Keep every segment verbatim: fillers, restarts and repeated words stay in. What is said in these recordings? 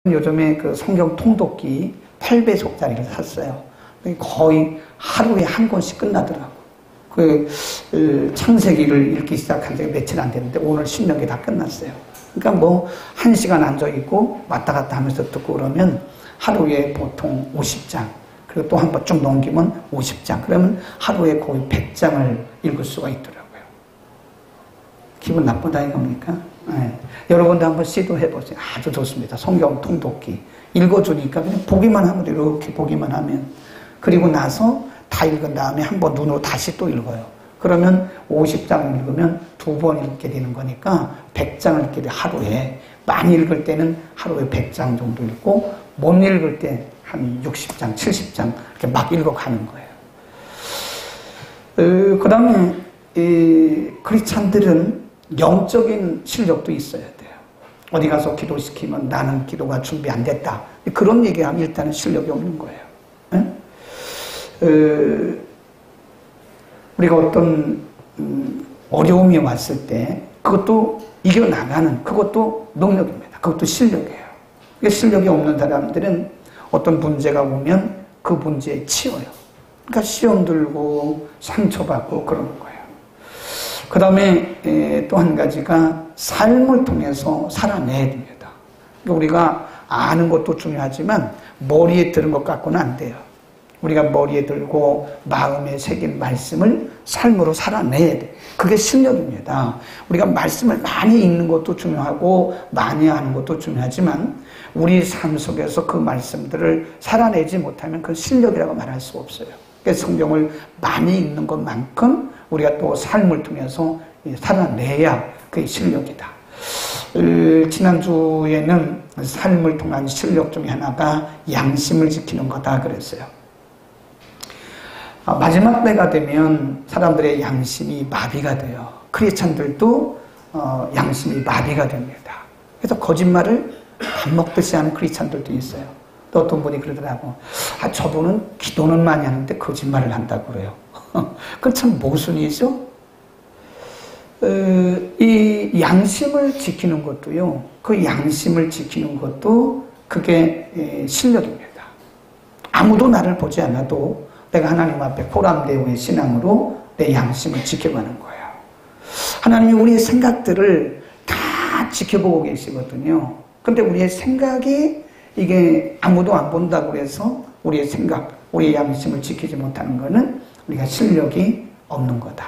요즘에 그 성경 통독기 팔 배속짜리를 샀어요. 거의 하루에 한 권씩 끝나더라고. 그 창세기를 읽기 시작한 지가 며칠 안 됐는데 오늘 신명기 다 끝났어요. 그러니까 뭐 한 시간 앉아 있고 왔다 갔다 하면서 듣고 그러면 하루에 보통 오십 장, 그리고 또 한 번 쭉 넘기면 오십 장, 그러면 하루에 거의 백 장을 읽을 수가 있더라고요. 기분 나쁘다 이겁니까? 네. 여러분도 한번 시도해보세요. 아주 좋습니다. 성경 통독기 읽어주니까 그냥 보기만 하면, 이렇게 보기만 하면, 그리고 나서 다 읽은 다음에 한번 눈으로 다시 또 읽어요. 그러면 오십 장을 읽으면 두 번 읽게 되는 거니까 백 장을 읽게 돼. 하루에 많이 읽을 때는 하루에 백 장 정도 읽고, 못 읽을 때 한 육십 장, 칠십 장 이렇게 막 읽어가는 거예요. 어, 그 다음에 이 크리스찬들은 영적인 실력도 있어야 돼요. 어디 가서 기도시키면 나는 기도가 준비 안 됐다, 그런 얘기하면 일단은 실력이 없는 거예요. 네? 어, 우리가 어떤 음, 어려움이 왔을 때 그것도 이겨나가는, 그것도 능력입니다. 그것도 실력이에요. 실력이 없는 사람들은 어떤 문제가 오면 그 문제에 치여요. 그러니까 시험 들고 상처받고 그러는 거예요. 그 다음에 또 한 가지가 삶을 통해서 살아내야 됩니다. 그러니까 우리가 아는 것도 중요하지만 머리에 들은 것 갖고는 안 돼요. 우리가 머리에 들고 마음에 새긴 말씀을 삶으로 살아내야 돼. 그게 실력입니다. 우리가 말씀을 많이 읽는 것도 중요하고 많이 하는 것도 중요하지만 우리 삶 속에서 그 말씀들을 살아내지 못하면 그 실력이라고 말할 수 없어요. 그래서 성경을 많이 읽는 것만큼 우리가 또 삶을 통해서 살아내야 그게 실력이다. 지난주에는 삶을 통한 실력 중에 하나가 양심을 지키는 거다 그랬어요. 마지막 때가 되면 사람들의 양심이 마비가 돼요. 크리스찬들도 어, 양심이 마비가 됩니다. 그래서 거짓말을 밥 먹듯이 하는 크리스찬들도 있어요. 또 어떤 분이 그러더라고. 아, 저분은 기도는 많이 하는데 거짓말을 한다고 그래요. 그건 참 모순이죠. 어, 이 양심을 지키는 것도요, 그 양심을 지키는 것도 그게 에, 실력입니다. 아무도 나를 보지 않아도 내가 하나님 앞에 호람대오의 신앙으로 내 양심을 지켜가는 거예요. 하나님이 우리의 생각들을 다 지켜보고 계시거든요. 근데 우리의 생각이 이게 아무도 안 본다고 해서 우리의 생각, 우리의 양심을 지키지 못하는 것은 우리가 실력이 없는 거다.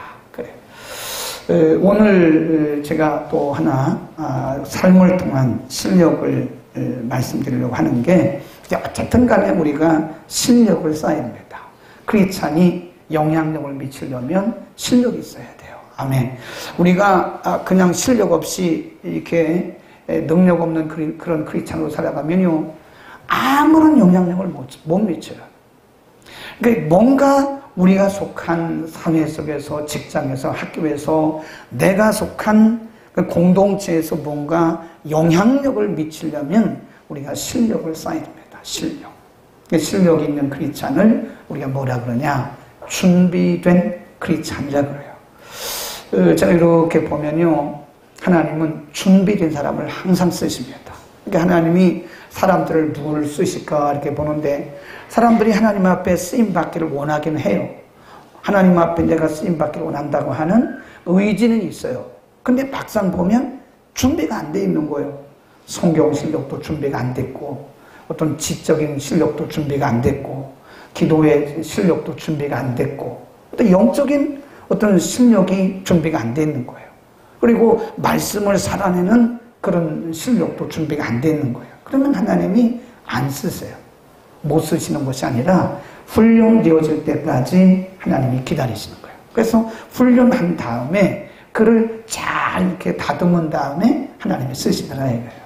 그래요. 오늘 제가 또 하나 삶을 통한 실력을 말씀드리려고 하는 게, 어쨌든 간에 우리가 실력을 쌓아야 합니다. 크리스찬이 영향력을 미치려면 실력이 있어야 돼요. 아멘. 우리가 그냥 실력 없이 이렇게 능력 없는 그런 크리스찬으로 살아가면요, 아무런 영향력을 못, 못 미쳐요. 그러니까 뭔가 우리가 속한 사회 속에서, 직장에서, 학교에서, 내가 속한 공동체에서 뭔가 영향력을 미치려면 우리가 실력을 쌓아야 됩니다. 실력. 실력이 있는 크리스찬을 우리가 뭐라 그러냐? 준비된 크리스찬이라 그래요. 제가 이렇게 보면요, 하나님은 준비된 사람을 항상 쓰십니다. 그러니까 하나님이 사람들을 누구를 쓰실까 이렇게 보는데, 사람들이 하나님 앞에 쓰임받기를 원하긴 해요. 하나님 앞에 내가 쓰임받기를 원한다고 하는 의지는 있어요. 근데 막상 보면 준비가 안 돼 있는 거예요. 성경 실력도 준비가 안 됐고, 어떤 지적인 실력도 준비가 안 됐고, 기도의 실력도 준비가 안 됐고, 어떤 영적인 어떤 실력이 준비가 안 돼 있는 거예요. 그리고 말씀을 살아내는 그런 실력도 준비가 안 돼 있는 거예요. 그러면 하나님이 안 쓰세요. 못 쓰시는 것이 아니라 훈련되어질 때까지 하나님이 기다리시는 거예요. 그래서 훈련한 다음에 그를 잘 이렇게 다듬은 다음에 하나님이 쓰시더라 이거예요.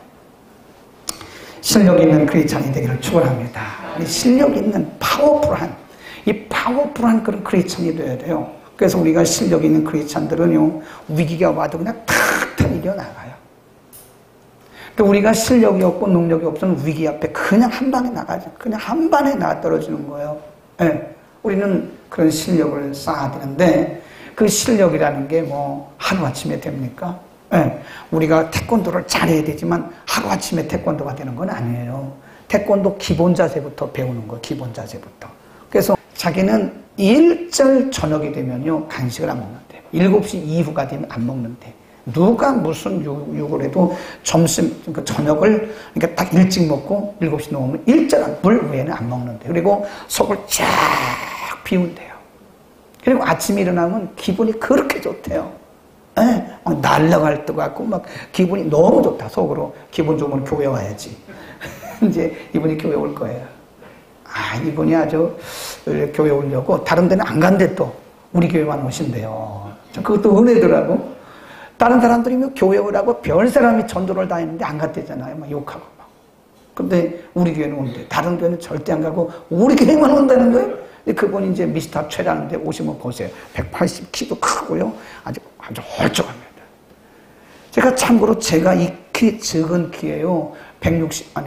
실력 있는 크리스찬이 되기를 축원합니다. 실력 있는 파워풀한, 이 파워풀한 그런 크리스찬이 되어야 돼요. 그래서 우리가 실력 있는 크리스찬들은요, 위기가 와도 그냥 탁탁 이겨나가요. 그러니까 우리가 실력이 없고 능력이 없으면 위기 앞에 그냥 한 방에 나가죠. 그냥 한 방에 나가 떨어지는 거예요. 네. 우리는 그런 실력을 쌓아야 되는데, 그 실력이라는 게 뭐 하루아침에 됩니까? 네, 우리가 태권도를 잘해야 되지만 하루아침에 태권도가 되는 건 아니에요. 태권도 기본 자세부터 배우는 거, 기본 자세부터. 그래서 자기는 일절 저녁이 되면요, 간식을 안 먹는데, 일곱 시 이후가 되면 안 먹는데, 누가 무슨 욕을 해도 점심, 그 저녁을 그러니까 딱 일찍 먹고 일곱 시 넘으면 일절 물 외에는 안 먹는데, 그리고 속을 쫙 비운대요. 그리고 아침에 일어나면 기분이 그렇게 좋대요. 예, 막 날아갈 것 같고 막 기분이 너무 좋다. 속으로 기분 좋으면 교회 와야지. 이제 이분이 교회 올 거예요. 아, 이분이 아주 교회 오려고 다른 데는 안 간대 또 우리 교회만 오신대요. 그것도 은혜더라고. 다른 사람들이 뭐 교회 오라고 별 사람이 전도를 다 했는데 안 갔대잖아요. 막 욕하고 막. 근데 우리 교회는 온대. 다른 교회는 절대 안 가고 우리 교회만 온다는 거예요. 근데 그분이 이제 미스터 최라는데 오시면 보세요. 백팔십 키도 크고요. 아주, 아주 헐쭉합니다. 제가 참고로 제가 이 키 적은 키예요. 백육십, 아니,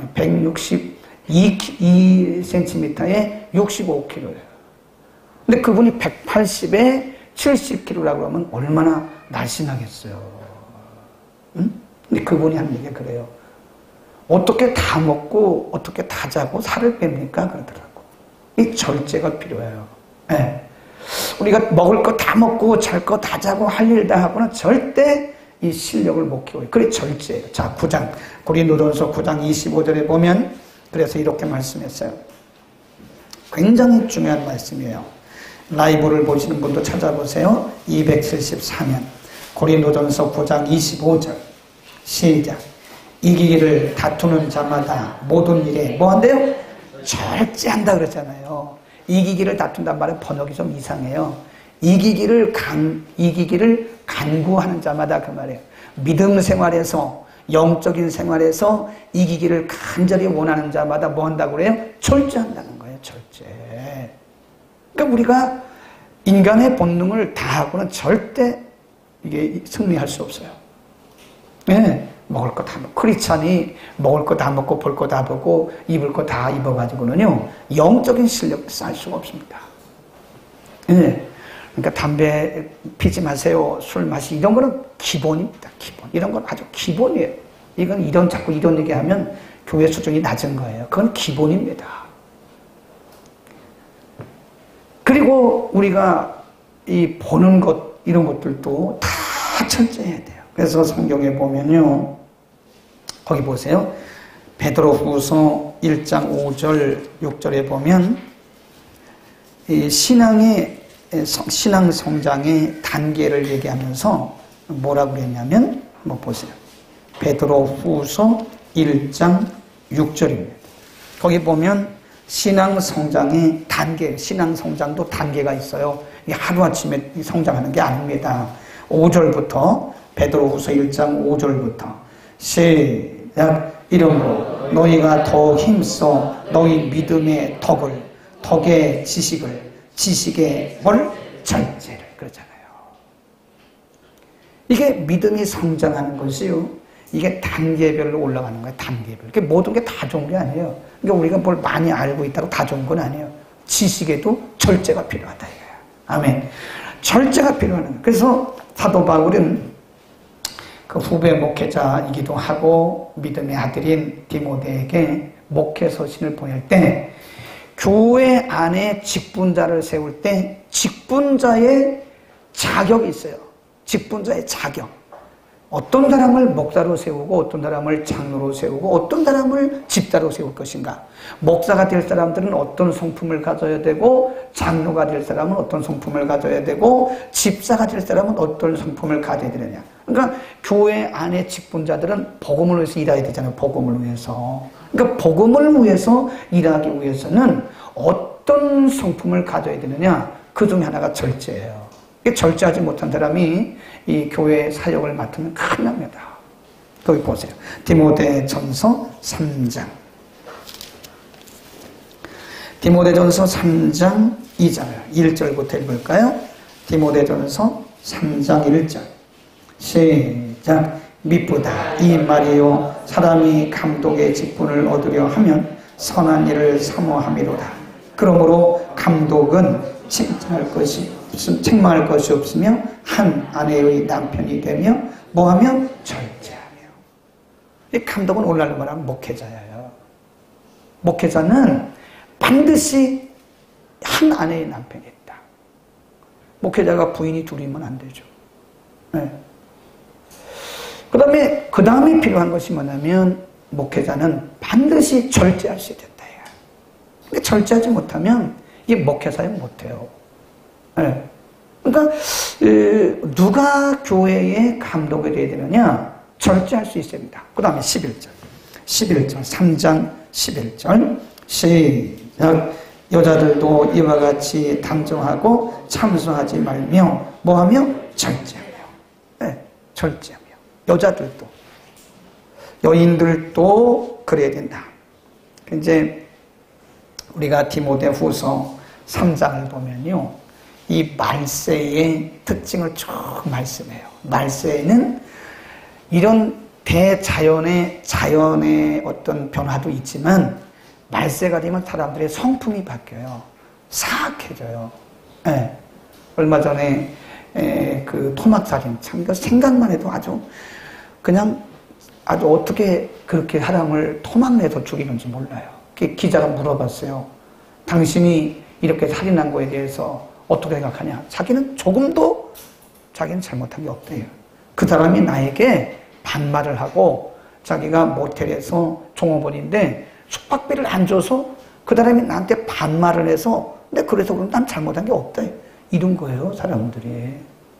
백육십이 센티미터에 육십오 킬로예요. 근데 그분이 백팔십에 칠십 킬로라고 하면 얼마나 날씬하겠어요. 응? 근데 그분이 한 얘기가 그래요. 어떻게 다 먹고 어떻게 다 자고 살을 뺍니까? 그러더라고. 이 절제가 필요해요. 네. 우리가 먹을 거 다 먹고 잘 거 다 자고 할 일 다 하고는 절대 이 실력을 못 키워요. 그래 절제예요. 자, 구 장 고린도전서 구 장 이십오 절에 보면 그래서 이렇게 말씀했어요. 굉장히 중요한 말씀이에요. 라이브를 보시는 분도 찾아보세요. 이백칠십사 년 고린도전서 구 장 이십오 절 시작. 이기기를 다투는 자마다 모든 일에 뭐 한대요? 절제한다 그러잖아요. 이기기를 다툰단 말은 번역이 좀 이상해요. 이기기를 간, 이기기를 간구하는 자마다 그 말이에요. 믿음 생활에서, 영적인 생활에서 이기기를 간절히 원하는 자마다 뭐 한다고 그래요? 절제한다는 거예요, 절제. 그러니까 우리가 인간의 본능을 다하고는 절대 이게 승리할 수 없어요. 네, 먹을 거 다 먹고, 크리스찬이 먹을 거 다 먹고, 볼 거 다 보고, 입을 거 다 입어가지고는요, 영적인 실력을 쌓을 수가 없습니다. 네. 그러니까 담배 피지 마세요, 술 마시, 이런 거는 기본입니다, 기본. 이런 건 아주 기본이에요. 이건 이런, 자꾸 이런 얘기 하면 교회 수준이 낮은 거예요. 그건 기본입니다. 그리고 우리가 이 보는 것, 이런 것들도 다 철저해야 돼요. 그래서 성경에 보면요, 거기 보세요. 베드로후서 일 장 오 절, 육 절에 보면 이 신앙의 신앙 성장의 단계를 얘기하면서 뭐라고 그랬냐면 한번 보세요. 베드로후서 일 장 육 절입니다. 거기 보면 신앙 성장의 단계, 신앙 성장도 단계가 있어요. 이게 하루아침에 성장하는 게 아닙니다. 오 절부터 베드로후서 일 장 오 절부터 시작. 이러므로 너희가 더 힘써 너희 믿음의 덕을, 덕의 지식을, 지식의 뭘? 절제를. 그러잖아요. 이게 믿음이 성장하는 것이요, 이게 단계별로 올라가는 거예요. 단계별. 그러니까 모든 게 다 좋은 게 아니에요. 그러니까 우리가 뭘 많이 알고 있다고 다 좋은 건 아니에요. 지식에도 절제가 필요하다 이거예요. 아멘. 절제가 필요한 거예요. 그래서 사도 바울은 그 후배 목회자이기도 하고 믿음의 아들인 디모데에게 목회 서신을 보낼 때 교회 안에 직분자를 세울 때 직분자의 자격이 있어요. 직분자의 자격. 어떤 사람을 목사로 세우고 어떤 사람을 장로로 세우고 어떤 사람을 집사로 세울 것인가. 목사가 될 사람들은 어떤 성품을 가져야 되고 장로가 될 사람은 어떤 성품을 가져야 되고 집사가 될 사람은 어떤 성품을 가져야 되느냐. 그러니까 교회 안에 직분자들은 복음을 위해서 일해야 되잖아요. 복음을 위해서. 그러니까 복음을 위해서 일하기 위해서는 어떤 성품을 가져야 되느냐. 그 중에 하나가 절제예요. 절제하지 못한 사람이 이 교회 사역을 맡으면 큰일 납니다. 거기 보세요. 디모데전서 삼 장. 디모데전서 삼 장 이 절. 일 절부터 읽을까요? 디모데전서 삼 장 일 절. 시작. 미쁘다 이 말이요, 사람이 감독의 직분을 얻으려 하면 선한 일을 사모함이로다. 그러므로 감독은 칭찬할 것이 책망할 것이 없으며 한 아내의 남편이 되며 뭐하며? 절제하며. 이 감독은 오늘날로 말하면 목회자예요. 목회자는 반드시 한 아내의 남편이 있다. 목회자가 부인이 둘이면 안 되죠. 네. 그 다음에, 그 다음에 필요한 것이 뭐냐면, 목회자는 반드시 절제할 수 있다. 근데 절제하지 못하면, 이게 목회사에 못해요. 네. 그러니까, 누가 교회의 감독이 되어야 되느냐? 절제할 수 있어야 됩니다. 그 다음에 십일 절. 십일 절, 삼 장 십일 절. 시작. 여자들도 이와 같이 단정하고 참소하지 말며, 뭐하며? 절제하며. 네, 절제하며. 여자들도. 여인들도 그래야 된다. 이제, 우리가 디모데후서 삼 장을 보면요. 이 말세의 특징을 쭉 말씀해요. 말세에는 이런 대자연의, 자연의 어떤 변화도 있지만, 말세가 되면 사람들의 성품이 바뀌어요. 사악해져요. 네. 얼마 전에, 에, 그 토막살인, 참, 그 생각만 해도 아주, 그냥 아주 어떻게 그렇게 사람을 토막내서 죽이는지 몰라요. 기자가 물어봤어요. 당신이 이렇게 살인한 거에 대해서 어떻게 생각하냐? 자기는 조금도 자기는 잘못한 게 없대요. 그 사람이 나에게 반말을 하고 자기가 모텔에서 종업원인데 숙박비를 안 줘서 그 사람이 나한테 반말을 해서 근데 그래서 그럼 난 잘못한 게 없다. 이런 거예요, 사람들이.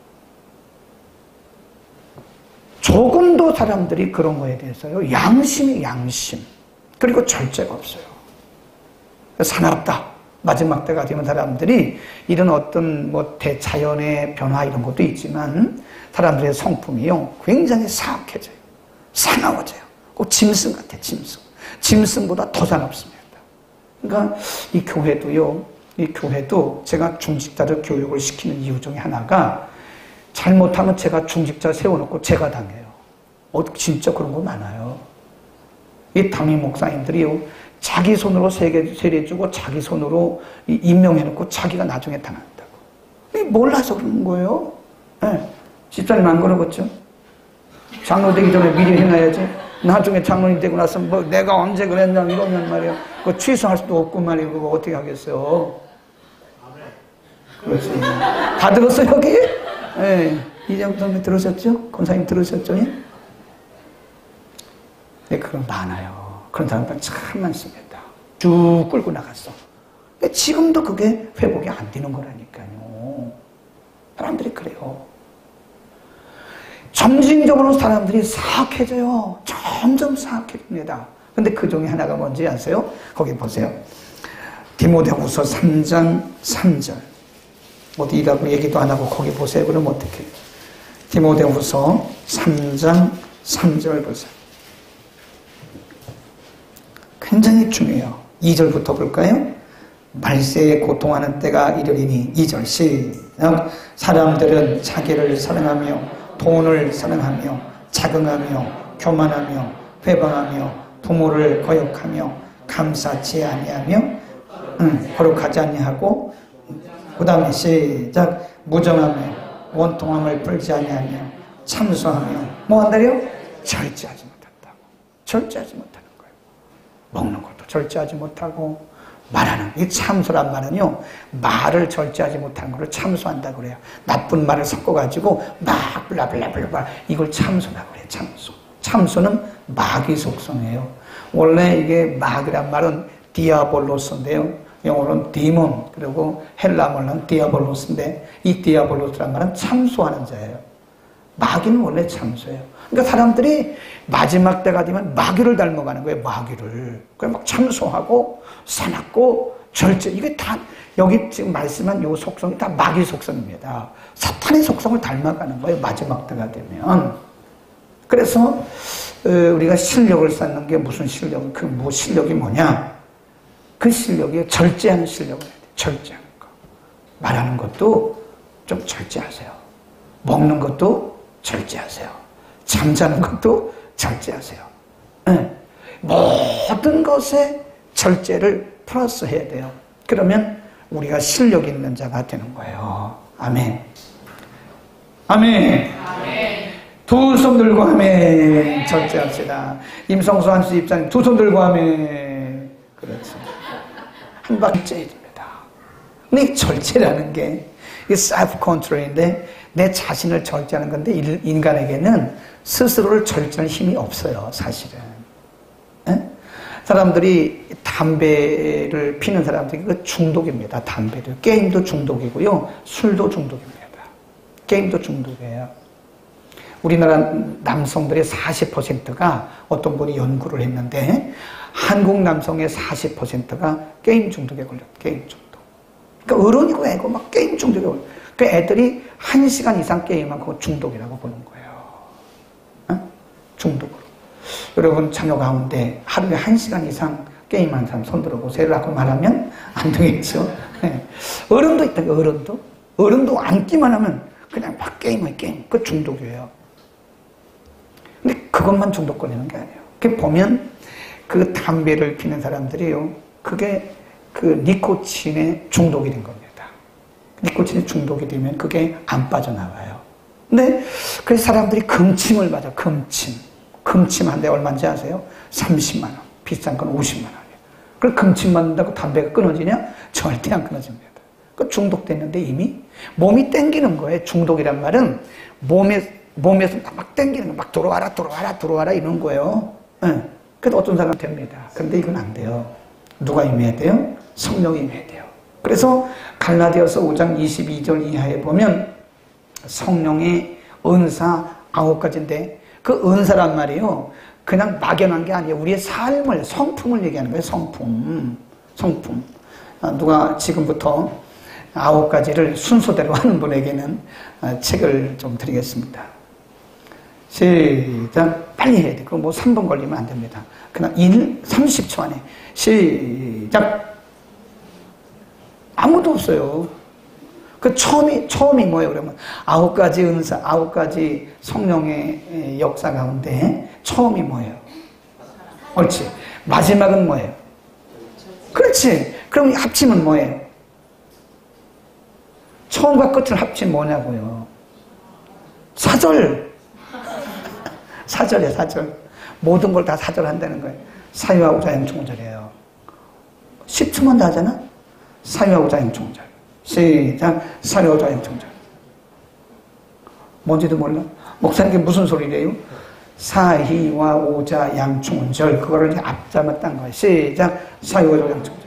조금도 사람들이 그런 거에 대해서요. 양심이 양심. 그리고 절제가 없어요. 사납다. 마지막 때가 되면 사람들이 이런 어떤 뭐 대자연의 변화 이런 것도 있지만 사람들의 성품이요. 굉장히 사악해져요. 사나워져요. 꼭 짐승 같아, 짐승. 짐승보다 더 사납습니다. 그러니까 이 교회도요. 이 교회도 제가 중직자를 교육을 시키는 이유 중에 하나가 잘못하면 제가 중직자 세워놓고 제가 당해요. 어, 진짜 그런 거 많아요. 이 담임 목사님들이요, 자기 손으로 세계, 세례주고 자기 손으로 임명해놓고 자기가 나중에 당한다고. 몰라서 그러는 거예요. 네. 집사님 안 그러겠죠? 장로 되기 전에 미리 해놔야지. 나중에 장로님 되고 나서 뭐 내가 언제 그랬냐 이러면 말이야. 그거 취소할 수도 없고 말이야. 그거 어떻게 하겠어요? 그렇지. 다 들었어요, 여기? 네. 이정도 선생님 들으셨죠? 권사님 들으셨죠? 네, 그건 많아요. 그런 사람들 참 많습니다. 쭉 끌고 나갔어. 지금도 그게 회복이 안 되는 거라니까요. 사람들이 그래요. 점진적으로 사람들이 사악해져요. 점점 사악해집니다. 근데 그 중에 하나가 뭔지 아세요? 거기 보세요. 디모데후서 삼 장 삼 절. 어디라고 얘기도 안 하고 거기 보세요. 그럼 어떻게 해요? 디모데후서 삼 장 삼 절 보세요. 굉장히 중요해요. 이 절부터 볼까요? 말세에 고통하는 때가 이르리니 이 절 시작. 사람들은 자기를 사랑하며 돈을 사랑하며 자긍하며 교만하며 회방하며 부모를 거역하며 감사치 아니하며 응, 거룩하지 아니하고 그 다음에 시작. 무정하며 원통함을 풀지 아니하며 참소하며 뭐 한다고요? 절제하지 못한다고. 절제하지 못하는 거예요. 먹는 것도 절제하지 못하고 말하는, 이 참소란 말은요, 말을 절제하지 못하는 것을 참소한다고 그래요. 나쁜 말을 섞어가지고 막 블라블라블라 이걸 참소라고 그래요. 참소. 참소는 마귀 속성이에요. 원래 이게 마귀란 말은 디아볼로스인데요. 영어로는 디몬, 그리고 헬라말로는 디아볼로스인데 이 디아볼로스란 말은 참소하는 자예요. 마귀는 원래 참소예요. 그러니까 사람들이 마지막 때가 되면 마귀를 닮아가는 거예요. 마귀를. 그래 막 참소하고 사납고 절제. 이게 다 여기 지금 말씀한 요 속성이 다 마귀 속성입니다. 사탄의 속성을 닮아가는 거예요. 마지막 때가 되면. 그래서 우리가 실력을 쌓는 게 무슨 실력? 그 뭐 실력이 뭐냐? 그 실력이 절제하는 실력을 해야 돼요. 절제하는 거. 말하는 것도 좀 절제하세요. 먹는 것도 절제하세요. 잠자는 것도 절제하세요. 네. 모든 것에 절제를 플러스 해야 돼요. 그러면 우리가 실력 있는 자가 되는 거예요. 아멘. 아멘. 아멘. 두 손 들고 아멘. 절제합시다. 임성수 한수 입사님 두 손 들고 아멘. 그렇지. 한 박자 해줍니다. 근데 절제라는 게 이 셀프 컨트롤인데 내 자신을 절제하는 건데 인간에게는 스스로를 절제할 힘이 없어요. 사실은. 에? 사람들이 담배를 피는 사람들이 그 중독입니다. 담배도. 게임도 중독이고요. 술도 중독입니다. 게임도 중독이에요. 우리나라 남성들의 사십 퍼센트가 어떤 분이 연구를 했는데 한국 남성의 사십 퍼센트가 게임 중독에 걸렸다. 게임 중독. 그러니까 어른이고 애고 막 게임 중독에 걸려. 그러니까 애들이 한 시간 이상 게임하면 그거 중독이라고 보는 거예요. 어? 중독으로. 여러분 자녀 가운데 하루에 한 시간 이상 게임하는 사람 손 들어보세요 라고 말하면 안 되겠죠. 네. 어른도 있다. 어른도. 어른도 앉기만 하면 그냥 막 게임해 게임. 그 중독이에요. 근데 그것만 중독 걸리는 게 아니에요. 그 보면 그 담배를 피는 사람들이요. 그게 그 니코틴에 중독이 된 겁니다. 니코틴에 중독이 되면 그게 안 빠져나와요. 근데 그 사람들이 금침을 맞아. 금침. 금침 한 대 얼마인지 아세요? 삼십만 원. 비싼 건 오십만 원이에요. 그걸 금침 맞는다고 담배가 끊어지냐? 절대 안 끊어집니다. 그 중독됐는데 이미 몸이 땡기는 거예요. 중독이란 말은 몸에, 몸에서 막 땡기는 거, 막 들어와라, 들어와라, 들어와라 이런 거예요. 네. 그래도 어떤 사람은 됩니다. 그런데 이건 안 돼요. 누가 임해야 돼요? 성령이 임해야 돼요. 그래서 갈라디아서 오 장 이십이 절 이하에 보면 성령의 은사 아홉 가지인데 그 은사란 말이에요. 그냥 막연한 게 아니에요. 우리의 삶을, 성품을 얘기하는 거예요. 성품. 성품. 누가 지금부터 아홉 가지를 순서대로 하는 분에게는 책을 좀 드리겠습니다. 시작. 빨리 해야 돼. 그거 뭐 삼 분 걸리면 안 됩니다. 그냥 일, 삼십 초 안에. 시작. 아무도 없어요. 그 처음이, 처음이 뭐예요? 그러면 아홉 가지 은사, 아홉 가지 성령의 역사 가운데 처음이 뭐예요? 옳지. 마지막은 뭐예요? 그렇지. 그럼 합치면 뭐예요? 처음과 끝을 합치면 뭐냐고요? 사절. 사절이에요, 사절. 모든 걸 다 사절한다는 거예요. 사유하고 자행총절이에요. 십 초만 더 하잖아? 사유하고 자행총절. 시작. 사유하고 자행총절. 뭔지도 몰라? 목사님께 무슨 소리래요? 사희와 오자 양총절. 그거를 이제 앞자만 딴 거예요. 시작. 사유와 자행총절.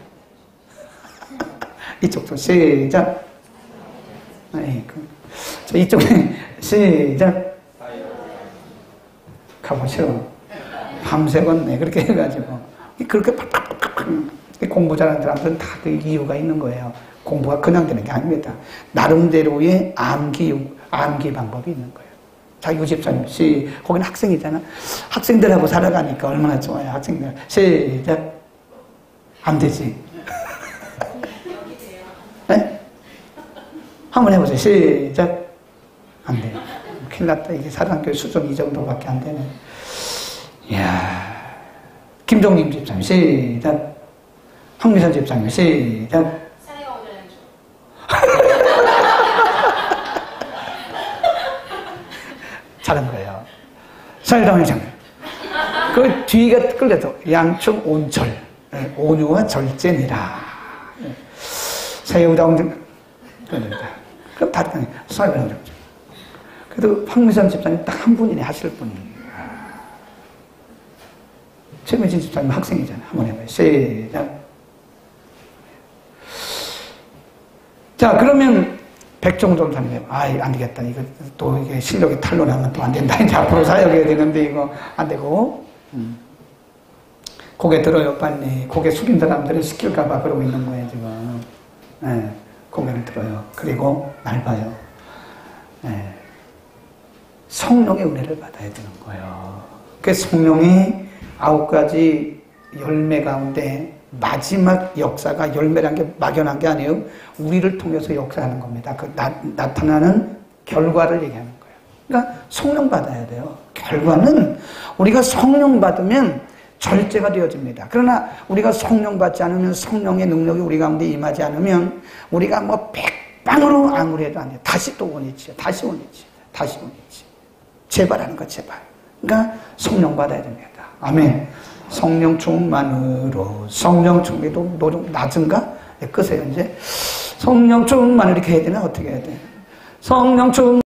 이쪽도 시작. 아이, 그, 저 이쪽에 시작. 가보시오. 밤새겠네. 그렇게 해가지고. 그렇게 팍팍팍팍. 공부 잘하는 사람들은 다 그 이유가 있는 거예요. 공부가 그냥 되는 게 아닙니다. 나름대로의 암기, 암기 방법이 있는 거예요. 자, 유집사님, 시, 거기는 학생이잖아. 학생들하고 살아가니까 얼마나 좋아요. 학생들. 시작. 안 되지. 네? 한번 해보세요. 시작. 안 돼. 큰일 났다. 이게 사랑교회 수준 이 정도밖에 안 되네. 이야. 김종림 집사님, 시작. 황미선 집사님, 시작. 잘한 거예요. 사회당의 장면. 그 뒤가 끌려도 양충 온철. 온유와 절제니라. 사회당의 장면. 그럼 다른 게 사회당의 장면. 그래도 황미선 집사님 딱 한 분이네 하실 분이. 최민진 집사님 학생이잖아요. 한번 해봐요. 시작. 자, 그러면 백종돈 사님, 아, 안 되겠다. 이거 또 이게 실력이 탄로 나면 또 안 된다. 이제 앞으로 사역해야 되는데 이거 안 되고. 음. 고개 들어요, 빨리. 고개 숙인 사람들은 시킬까봐 그러고 있는 거예요, 지금. 네, 고개를 들어요. 그리고 날 봐요. 네. 성령의 은혜를 받아야 되는 거예요. 그 성령이 아홉 가지 열매 가운데 마지막 역사가 열매란 게 막연한 게 아니에요. 우리를 통해서 역사하는 겁니다. 그 나, 나타나는 결과를 얘기하는 거예요. 그러니까 성령 받아야 돼요. 결과는 우리가 성령 받으면 절제가 되어집니다. 그러나 우리가 성령 받지 않으면 성령의 능력이 우리 가운데 임하지 않으면 우리가 뭐 백방으로 아무리 해도 안 돼요. 다시 또 원위치요. 다시 원위치. 다시 원위치. 제발하는 거 제발. 그러니까 성령 받아야 됩니다. 아멘. 성령 충만으로 성령 충만도 노력 낮은가? 네, 끄세요 이제. 성령 충만 이렇게 해야 되나 어떻게 해야 돼? 성령 충